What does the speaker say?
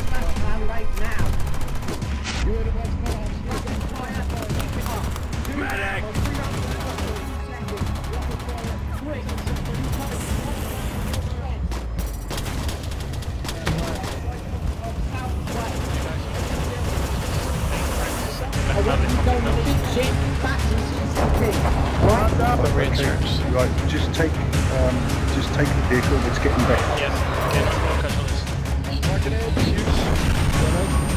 Right, just take the vehicle that's getting back. Yes, okay, no catch on this.